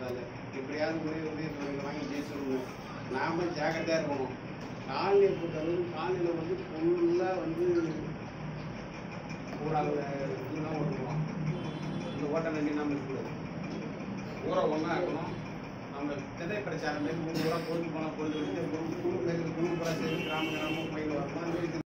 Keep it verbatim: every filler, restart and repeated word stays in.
அதனால எப்படியாவது உதவி உதவி தொகையில் வாங்கி ஜெயிச்சிடணும். நாம ஜாக்கிரதையாக இருக்கணும். காலனியை பொறுத்தளவு காலனியில் வந்து ஃபுல்லாக வந்து ஒரு ஆள் இதுதான் ஓட்டுவோம். இந்த ஓட்ட நம்பி நம்ம இருக்கக்கூடாது. ஊரை ஒன்றா இருக்கணும். நம்ம விதை பிரச்சாரம் மாரி மூணு ஊராக பொழுது போனால் பொழுது வச்சு குழு குழு மாரி குழு பிரச்சாரம் கிராம கிராமம் பயிர் வரணும். அந்த மாதிரி